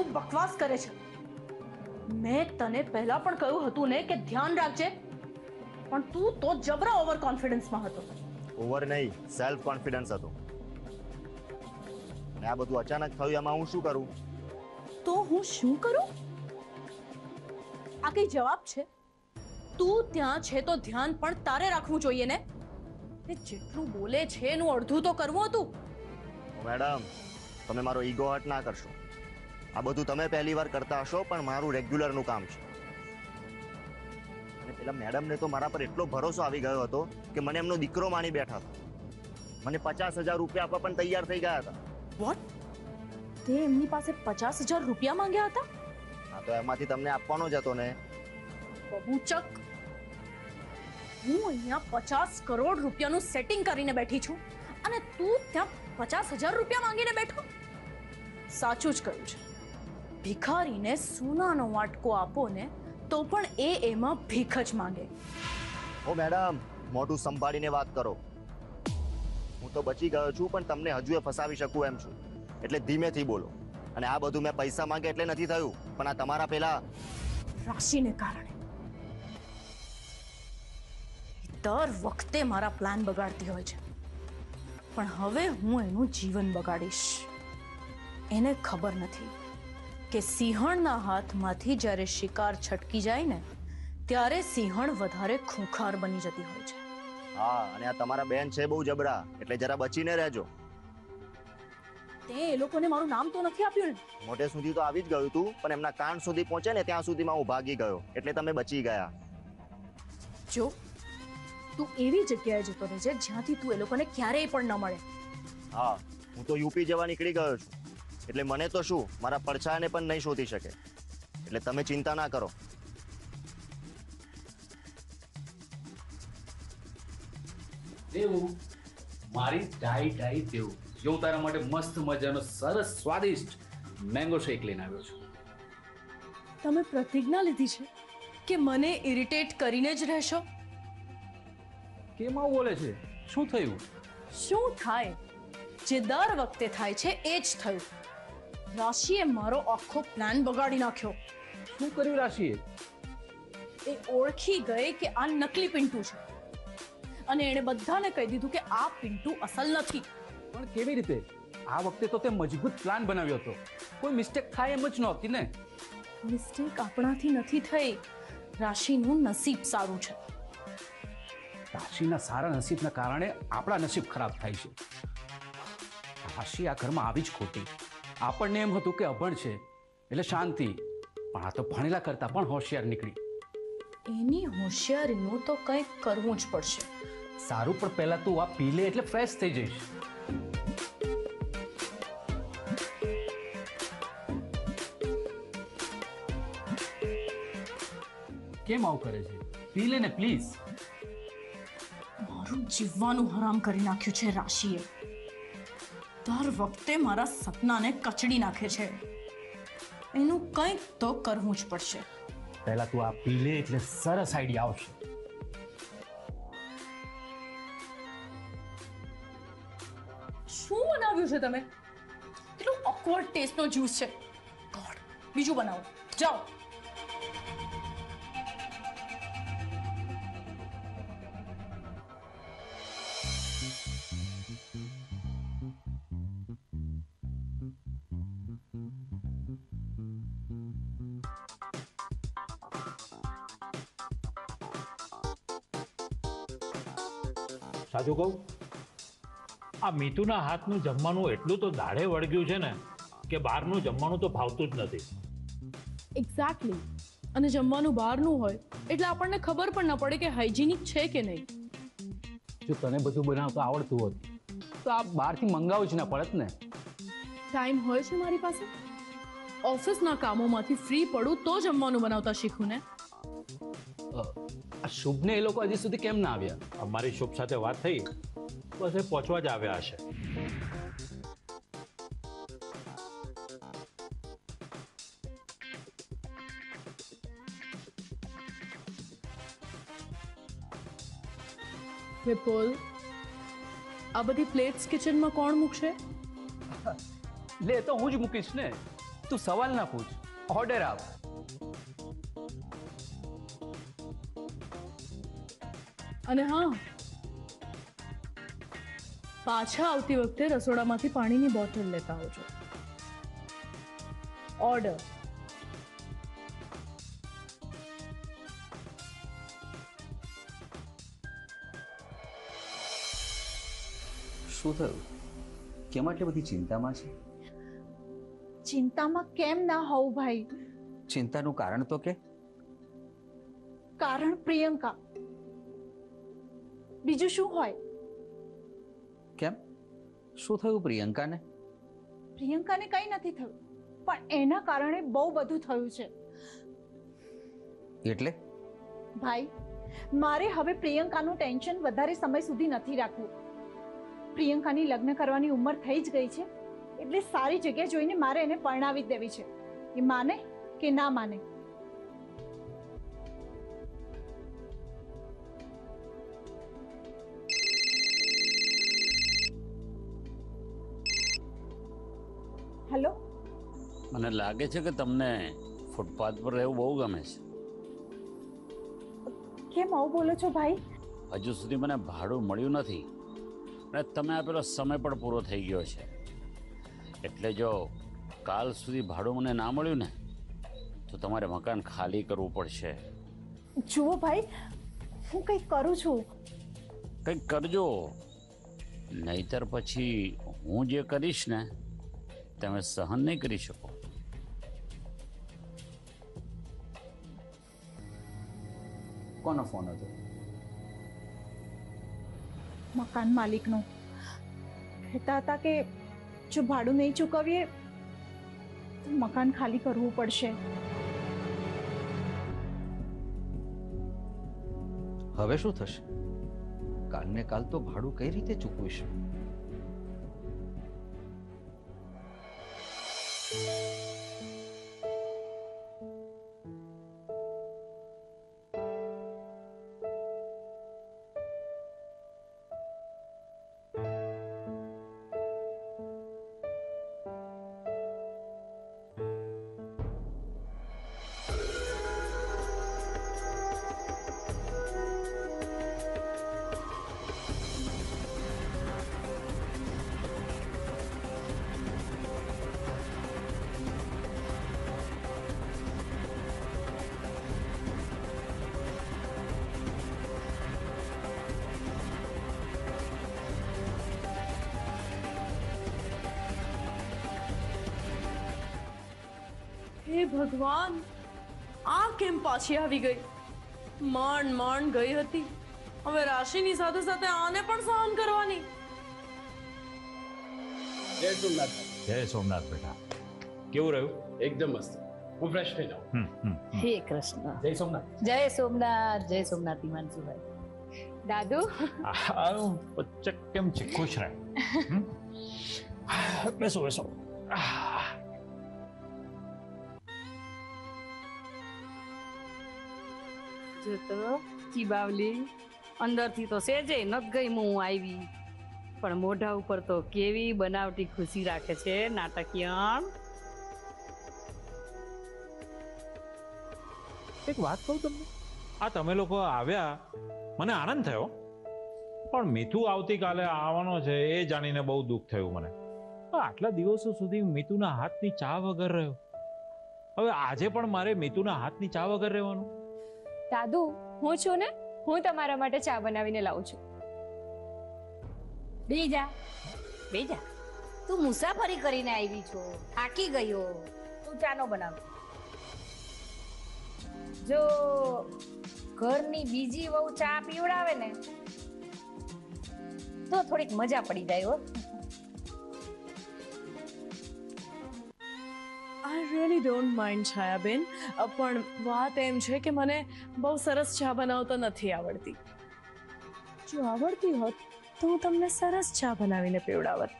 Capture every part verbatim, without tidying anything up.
બકવાસ કરે છે. મેં તને પહેલા પણ કહ્યું હતું ને કે ધ્યાન રાખજે, પણ તું તો જબરા ઓવર કોન્ફિડન્સમાં હતો. ઓવર નહીં, સેલ્ફ કોન્ફિડન્સ હતો. અને આ બધું અચાનક થયું, એમાં હું શું કરું? તો હું શું કરું? આ કઈ જવાબ છે? તું ત્યાં છે તો ધ્યાન પણ તારે રાખવું જોઈએ ને. જેટલું બોલે છે એનું અડધું તો કરવું હતું. મેડમ, તમે મારો ઈગો હર્ટ ના કરશો. આ બધું તમે પહેલી વાર કરતા હશો, પણ મારું રેગ્યુલરનું કામ છે. અને પેલા મેડમને તો મારા પર એટલો ભરોસો આવી ગયો હતો કે મને એમનો દીકરો માની બેઠા હતા. મને પચાસ હજાર રૂપિયા આપવા પણ તૈયાર થઈ ગયા હતા. વોટ? તે એમની પાસે પચાસ હજાર રૂપિયા માંગ્યા હતા? હા, તો એમાંથી તમને આપવાનો જ હતો ને. બબૂચક, હું અહીંયા પચાસ કરોડ રૂપિયાનું સેટિંગ કરીને બેઠી છું અને તું ત્યાં પચાસ હજાર રૂપિયા માંગીને બેઠો. સાચું જ કહ્યું છે, ભિખારીને સોનાનો વાટકો આપો ને તો પણ એ એમાં ભીખ જ માંગે. ઓ મેડમ, મોઢું સંભાળીને વાત કરો. હું તો બચી ગયો છું, પણ તમને હજુ એ ફસાવી શકું એમ છું, એટલે ધીમેથી બોલો. અને આ બધું મેં પૈસા માંગે એટલે નથી થયું, પણ આ તમારા પેલા રાશિને કારણે. દર વખતે મારા પ્લાન બગાડતી હોય છે, પણ હવે હું એનું જીવન બગાડીશ. એને ખબર નથી કે સિંહણના હાથમાંથી જ્યારે શિકાર છટકી જાય ને ત્યારે સિંહણ વધારે ખૂંખાર બની જતી હોય છે. હા, અને આ તમારા બેન છે બહુ જબરા, એટલે જરા બચીને રહેજો. તે એ લોકોને મારું નામ તો નથી આપ્યું ને? મોઢે સુધી તો આવી જ ગયું તું, પણ એમના કાન સુધી પહોંચે ને ત્યાં સુધીમાં હું ભાગી ગયો, એટલે તમે બચી ગયા. જો તું એવી જગ્યાએ જતો રહેજે જ્યાંથી તું એ લોકોને ક્યારેય પણ ન મળે. હા, હું તો યુપી જવા નીકળી ગયો છું, એટલે મને તો શું, મારા પડછાયાને પણ નહીં શોધી શકે. એટલે તમે ચિંતા ના કરો. દેવું, મારી ડાઈ ડાઈ દેવું, જો હું તારા માટે મસ્ત મજાનો સરસ સ્વાદિષ્ટ મેંગો શેક લઈને આવ્યો છું. તમે પ્રતિજ્ઞા લીધી છે કે મને ઇરિટેટ કરીને જ રહેશો? કેમ આવું બોલે છે? શું થયું? શું થાય? જે દર વખતે થાય છે એ જ થયું. રાશિએ મારો આખો પ્લાન બગાડી નાખ્યો. શું કર્યું રાશિએ? એ ઓળખી ગઈ કે આ નકલી પિન્ટુ છે અને એણે બધાને કહી દીધું કે આ પિન્ટુ અસલ નથી. પણ કેવી રીતે? આ વખતે તો તે મજબૂત પ્લાન બનાવ્યો હતો, કોઈ મિસ્ટેક થાય એમ જ નહોતી ને. મિસ્ટેક આપણાથી નથી થઈ, રાશિનું નસીબ સારું છે. રાશિના સારા નસીબના કારણે આપણા નસીબ ખરાબ થાય છે. રાશિ આ ઘરમાં આવી જ ખોટી. આપણને એમ હતું કે અભણ છે એટલે શાંતિ, પણ આ તો ભણેલા કરતા પણ હોશિયાર નીકળી. એની હોશિયારીનું તો કંઈક કરવું જ પડશે. સારું, પણ પહેલા તું આ પી લે એટલે ફ્રેશ થઈ જઈશ. કેમ આવું કરે છે? પી લે ને પ્લીઝ. મારું જીવવાનું હરામ કરી નાખ્યું છે રાશિએ. દર વખતે મારા સપનાને કચડી નાખે છે. એનું કંઈક તો કરવું જ પડશે. પહેલા તું આ પી લે એટલે સરસ આઈડિયા આવશે. શું બનાવ્યું છે તમે? કેટલું ઓકવર્ડ ટેસ્ટનો જ્યુસ છે. ગોડ, બીજું બનાવો. જાઓ. સાચું કહું, આ મીતુના હાથનું જમવાનું એટલું તો દાઢે વળગ્યું છે ને કે બહારનું જમવાનું તો ભાવતું જ નથી. એક્ઝેક્ટલી. અને જમવાનું બહારનું હોય એટલે આપણને ખબર પણ ન પડે કે હાઇજીનિક છે કે નહીં. જો તને બધું બનાવતા આવડતું હોત તો આ બહારથી મંગાવું જ ના પડત ને. ટાઈમ હોય છે મારી પાસે. ઓફિસના કામોમાંથી ફ્રી પડું તો જમવાનું બનાવતા શીખું ને. આ શુભને એ લોકો હજી સુધી કેમ ના આવ્યા? અમારી શુભ સાથે વાત થઈ, બસ એ પહોંચવા જ આવ્યા હશે. વિપુલ, આ બધી પ્લેટ્સ કિચનમાં કોણ મૂકશે? લે તો હું જ મૂકીશ ને. તું સવાલ ના પૂછ, ઓર્ડર આપ. અને હા, પાછા આવતી વખતે રસોડામાંથી પાણીની બોટલ લેતા આવજો. ઓર્ડર. શું થયું? કેમ આટલી બધી ચિંતામાં છે? ચિંતામાં કેમ ના હોઉં ભાઈ? ચિંતાનું કારણ તો કે. કારણ પ્રિયંકા, બીજું શું હોય? કેમ, શું થયું પ્રિયંકાને? પ્રિયંકાને કંઈ નથી થયું, પણ એના કારણે બહુ બધું થયું છે. એટલે? ભાઈ, મારે હવે પ્રિયંકાનું ટેન્શન વધારે સમય સુધી નથી રાખવું. પ્રિયંકાની લગ્ન કરવાની ઉંમર થઈ જ ગઈ છે, એટલે સારી જગ્યા જોઈને મારે એને પરણાવી જ દેવી છે. એ માને કે ના માને. હેલો. મને લાગે છે કે તમને ફૂટપાથ પર રહેવું બહુ ગમે છે. કેમ આવું બોલો છો ભાઈ? હજુ સુધી મને ભાડું મળ્યું નથી અને તમે આપેલો સમય પણ પૂરો થઈ ગયો છે. એટલે જો કાલ સુધી ભાડું મને ના મળ્યું ને તો તમારે મકાન ખાલી કરવું પડશે. જુઓ ભાઈ, હું કંઈક કરું છું. કંઈક કરજો, નહીતર પછી હું જે કરીશ ને તમે સહન નહીં કરી શકો. કોનો ફોન હતો? મકાન માલિકનો. કહેતા હતા કે જો ભાડું નહીં ચૂકવીએ તો મકાન ખાલી કરવું પડશે. હવે શું થશે? કાલને કાલ તો ભાડું કઈ રીતે ચૂકવીશું? હે ભગવાન, આ કેમ પાછી આવી ગઈ? માંડ માંડ ગઈ હતી, હવે રાશિની સાથે સાથે આને પણ સહન કરવાની. જય સોમનાથ. જય સોમનાથ બેટા. કેવું રહ્યું? એકદમ મસ્ત. હું ફ્રેશ થઈ જાઉં. હમ હમ હે કૃષ્ણ. જય સોમનાથ. જય સોમનાથ. જય સોમનાથ હિમાંશુભાઈ. દાદુ, આ પચ્ચક કેમ છે? ખુશ રહે. હમ? બેસો બેસો. આહ. જો તો ચીબાવલી અંદરથી તો સેજે નત ગઈ હું આવી, પણ મોઢા ઉપર તો કેવી બનાવટી ખુશી રાખે છે નાટકિયણ. એક વાત કહું તમને, આ તમે લોકો આવ્યા મને આનંદ થયો, પણ મીઠું આવતીકાલે આવવાનો છે એ જાણીને બહુ દુઃખ થયું મને. આટલા દિવસો સુધી મીતુના હાથની ચા વગર રહ્યો, હવે આજે પણ મારે મીતુના હાથની ચા વગર રહેવાનું? દાદુ, હું છું ને, હું તમારા માટે ચા બનાવીને લાવું છું. બેજા બેજા, તું મુસાફરી કરીને આવી છો, થાકી ગયો, તું ચા નો બનાવ. જો ઘરની બીજી વહુ ચા પીવડાવે ને તો થોડીક મજા પડી જાય હો. આઈ રિયલી ડોન્ટ માઇન્ડ છાયાબેન, અ, પણ વાત એમ છે કે મને બહુ સરસ ચા બનાવતા નથી આવડતી. જો આવડતી હોત તો હું તમને સરસ ચા બનાવીને પીવડાવત.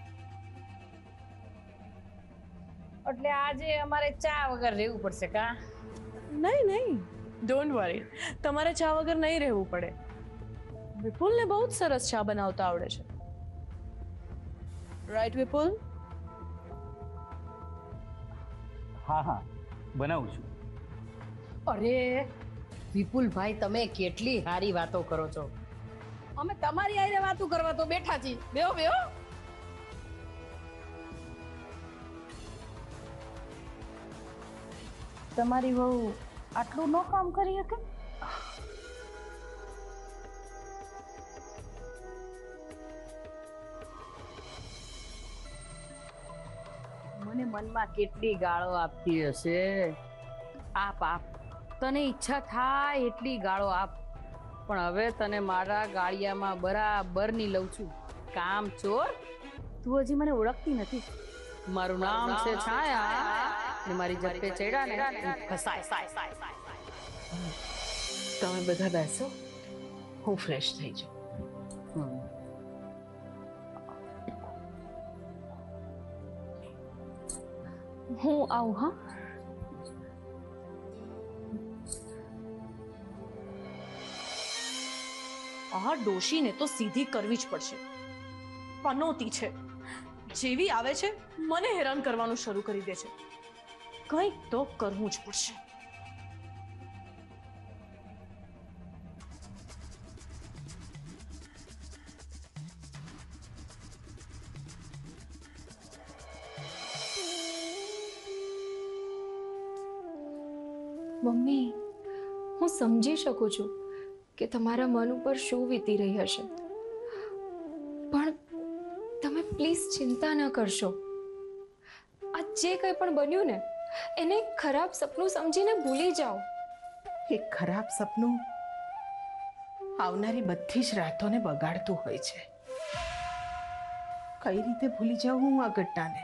એટલે આજે અમારે ચા વગર રહેવું પડશે કા? નહીં નહીં, ડોન્ટ વરી, તમારે ચા વગર નહીં રહેવું પડે. વિપુલને બહુ જ સરસ ચા બનાવતા આવડે છે, રાઈટ વિપુલ? હા હા બનાવું છું. અરે વિપુલભાઈ, તમે કેટલી સારી વાતો કરો છો. અમે તમારી આઈને વાતો કરવા તો બેઠા છીએ. બેહો બેહો. તમારી વહુ આટલું નો કામ કરી શકે? મને મનમાં કેટલી ગાળો આપતી હશે. આપ આપ, તને ઈચ્છા થાય એટલી ગાળો આપ, પણ હવે તને મારા ગાળિયામાં બરાબરની લઉં છું. કામ ચોર, તું હજી મને ઓળખતી નથી. મારું નામ છે છાયા ને મારી જપ્પે ચડ્યા ને ફસાય. તમે બધા બેસો, હું ફ્રેશ થઈ જાઉં. હું આવું. હા, આ ડોશીને તો સીધી કરવી જ પડશે. પનોતી છે, જેવી આવે છે મને હેરાન કરવાનું શરૂ કરી દે છે. કંઈક તો કરવું જ પડશે. મમ્મી, હું સમજી શકું છું કે તમારા મન ઉપર શું વીતી રહી હશે, પણ તમે પ્લીઝ ચિંતા ન કરશો. આ જે કંઈ પણ બન્યું ને એને એક ખરાબ સપનું સમજીને ભૂલી જાઓ. એક ખરાબ સપનું આવનારી બધી જ રાતોને બગાડતું હોય છે. કઈ રીતે ભૂલી જાઉં હું આ ઘટનાને?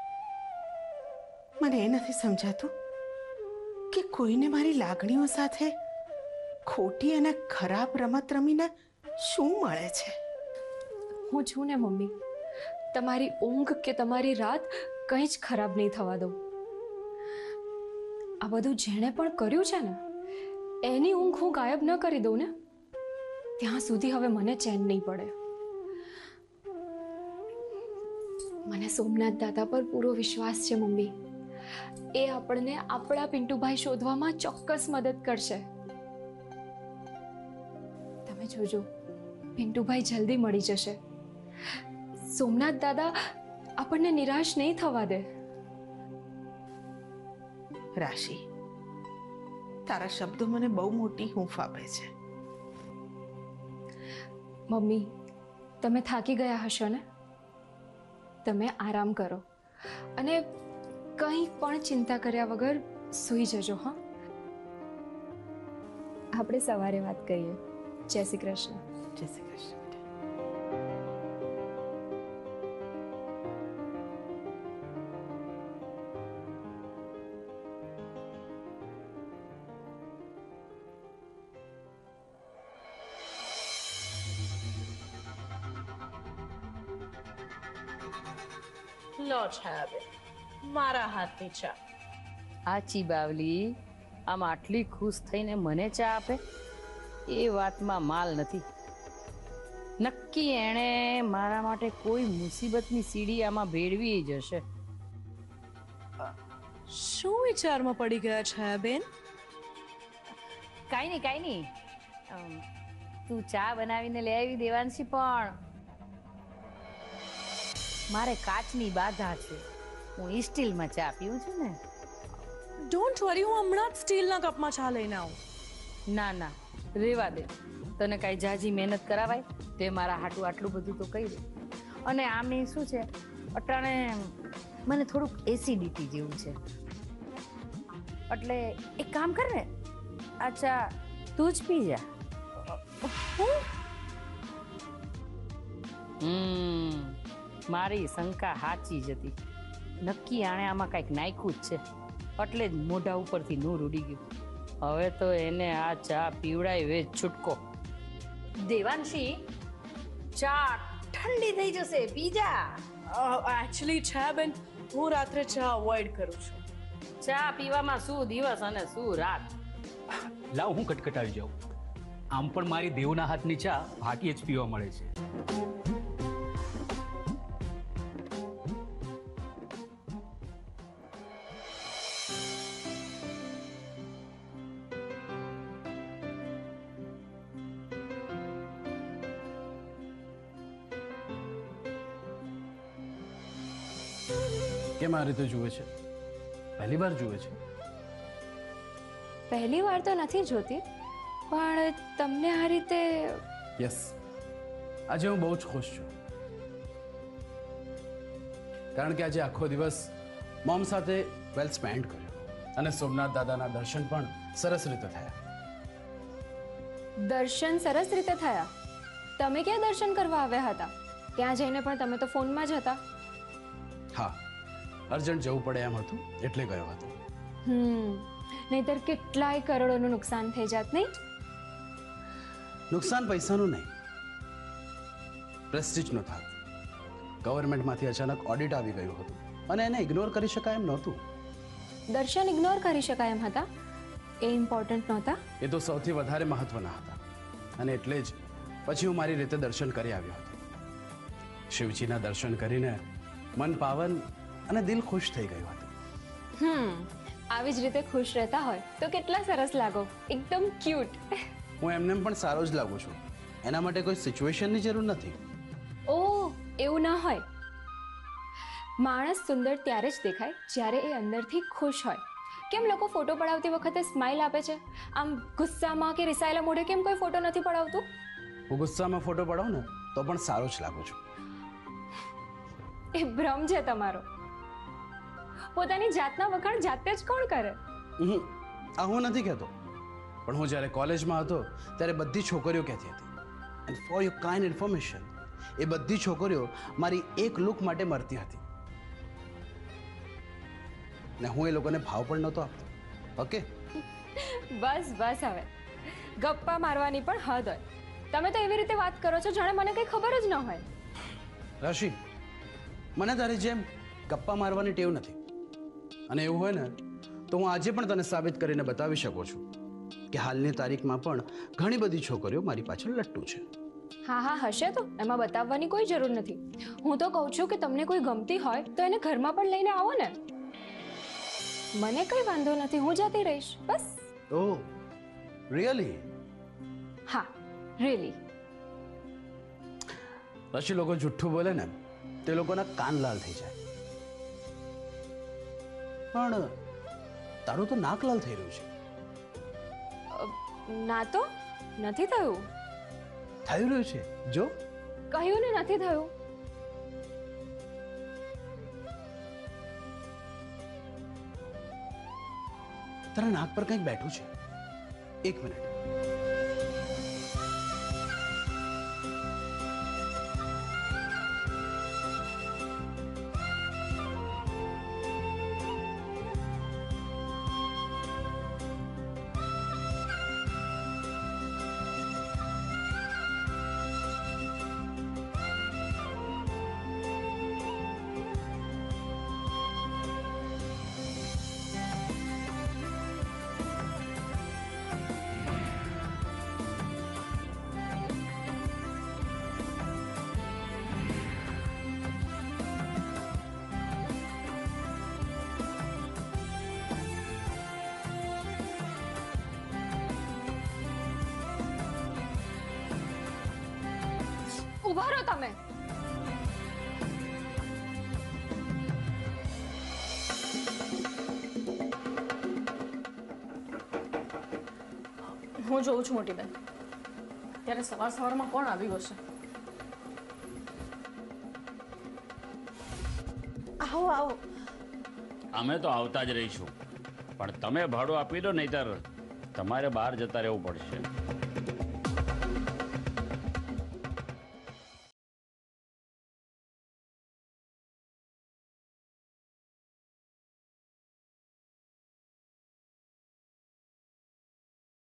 મને એ નથી સમજાતું કે કોઈને મારી લાગણીઓ સાથે ખોટી અને ખરાબ રમત રમીને શું મળે છે. હું છું ને મમ્મી, તમારી ઊંઘ કે તમારી રાત કંઈ જ ખરાબ નહીં થવા દઉં. આ બધું જેણે પણ કર્યું છે ને એની ઊંઘ હું ગાયબ ન કરી દઉં ને ત્યાં સુધી હવે મને ચેન નહીં પડે. મને સોમનાથ દાદા પર પૂરો વિશ્વાસ છે મમ્મી. એ આપણને આપણા પિન્ટુભાઈ શોધવામાં ચોક્કસ મદદ કરશે. તમે જોજો, પિન્ટુભાઈ જલ્દી મળી જશે. સોમનાથ દાદા આપણને નિરાશ નહીં થવા દે. રાશિ, તારા શબ્દો મને બહુ મોટી હૂંફ આપે છે. મમ્મી, તમે થાકી ગયા હશો ને? તમે આરામ કરો અને કંઈ પણ ચિંતા કર્યા વગર સૂઈ જજો. હા, આપણે સવારે વાત કરીએ. જય શ્રી કૃષ્ણ. જય શ્રી કૃષ્ણ. લો છાયા બેન, મારા હાથની ચા. આચી બાવલી, આમ આટલી ખુશ થઈને મને ચા આપે એ વાતમાં માલ નથી. નક્કી એણે મારા માટે કોઈ મુસીબતની સીડી આમાં ભેળવી જ હશે. શું વિચારમાં પડી ગયા છાયા બેન? કાંઈ નહીં કાંઈ નહીં, અમ, તું ચા બનાવીને લઈ આવી દેવાંશી, પણ મારે કાચની બાધા છે. હું સ્ટીલમાં ચા પીઉં છું ને. ડોન્ટ વરી, હું હમણાં જ સ્ટીલના કપમાં ચા લઈને આવું. ના ના, રેવા દે. તને કાંઈ જાજી મહેનત કરાવાય? તે મારા હાટું આટલું બધું તો કહી દે. અને આમે શું છે, અટાણે મને થોડુંક એસિડિટી જેવું છે, એટલે એક કામ કર ને, અચ્છા તું જ પી જા. હમ મારી શંકા સાચી જ હતી. નક્કી આણે આમાં કાંઈક નાખ્યું જ છે, એટલે જ મોઢા ઉપરથી નૂર ઉડી ગયું. હવે તો એને આ ચા પીવડાય વે છૂટકો. દેવાંશી, ચા ઠંડી થઈ જશે, પી જા. એકચ્યુઅલી છાયા બેન, હું રાત્રે ચા અવોઇડ કરું છું. ચા પીવામાં શું દિવસ અને શું રાત. લાવ હું કટકટાવી જાઉં. આમ પણ મારી દેવના હાથની ચા ભાગ્યે જ પીવા મળે છે. કેમ આ રીતે જુએ છે? પહેલી વાર જુએ છે? પહેલી વાર તો નથી જોતી, પણ તમને આ રીતે યસ, આજે હું બહુ જ ખુશ છું, કારણ કે આજે આખો દિવસ મોમ સાથે વેલ સ્પેન્ડ કર્યો અને સોમનાથ દાદાના દર્શન પણ સરસ રીતે થયા. દર્શન સરસ રીતે થયા? તમે ક્યાં દર્શન કરવા આવ્યા હતા? ત્યાં જઈને પણ તમે તો ફોનમાં જ હતા. હા, અર્જન્ટ જવું પડે એમ હતું એટલે ગયો હતો. હમ નહીતર કેટલાય કરોડોનું નુકસાન થઈ જાત નહીં? નુકસાન પૈસાનું નહીં, પ્રેસ્ટીજનું થાત. ગવર્મેન્ટમાંથી અચાનક ઓડિટ આવી ગયું હતું અને એને ઇગ્નોર કરી શકાય એમ નહોતું. દર્શન ઇગ્નોર કરી શકાય એમ હતા? એ ઇમ્પોર્ટન્ટ નહોતા? એ તો સૌથી વધારે મહત્વના હતા અને એટલે જ પછી હું મારી રીતે દર્શન કરી આવ્યો હતો. શિવજીના દર્શન કરીને મન પાવન અને દિલ ખુશ થઈ ગયું હતું. હમ આવી જ રીતે ખુશ રહેતા હોય તો કેટલા સરસ લાગો, એકદમ ક્યુટ. હું એમને પણ સારો જ લાગુ છું, એના માટે કોઈ સિચ્યુએશનની જરૂર નથી. ઓહ, એવું ના હોય. માણસ સુંદર ત્યારે જ દેખાય જ્યારે એ અંદરથી ખુશ હોય. કેમ લોકો ફોટો પડાવતી વખતે સ્માઇલ આપે છે? આમ ગુસ્સામાં કે રિસાયેલા મોઢે કેમ કોઈ ફોટો નથી પડાવતું? હું ગુસ્સામાં ફોટો પડાવું ને તો પણ સારો જ લાગુ છું. એ ભ્રમ છે તમારો. પોતાની જાતના વખાણ જાતે જ કોણ કરે? હમ, આ હું નથી કહેતો, પણ હું જ્યારે કોલેજમાં હતો ત્યારે બધી છોકરીઓ કહેતી હતી. And for your kind information, એ બધી છોકરીઓ મારી એક લુક માટે મરતી હતી ને હું એ લોકોને ભાવ પણ નહોતો આપતો. ઓકે, બસ બસ, હવે ગપ્પા મારવાની પણ હદ હોય. તમે તો એવી રીતે વાત કરો છો જાણે મને કંઈ ખબર જ ન હોય. રાશિ, મને તારી જેમ ગપ્પા મારવાની ટેવ નથી અને એવું હોય ને તો હું આજે પણ તને સાબિત કરીને બતાવી શકું છું કે હાલની તારીખમાં પણ ઘણી બધી છોકરીઓ મારી પાછળ લટ્ટુ છે. હા હા હશે તો, એમાં બતાવવાની કોઈ જરૂર નથી. હું તો કહું છું કે તમને કોઈ ગમતી હોય તો એને ઘરમાં પણ લઈને આવો ને. મને કઈ વાંધો નથી, હું જતી રહીશ બસ. ઓહ રિયલી? હા રિયલી. પછી લોકો જુઠ્ઠું બોલે ને તે લોકોના કાન લાલ થઈ જાય, પણ તારું તો નાક લાલ થઈ રહ્યું છે. ના તો નથી થયું. થઈ રહ્યું છે, જો. કહ્યું ને નથી થયું. તારા નાક પર કંઈક બેઠું છે. એક મિનિટ. ઉભા રહો તમે. હું જોઉં છું મોટી બેન, ત્યારે સવાર સવારમાં કોણ આવ્યું હશે? આવો આવો. અમે તો આવતા જ રહીશું, પણ તમે ભાડું આપી દો, નહીતર તમારે બહાર જતા રહેવું પડશે.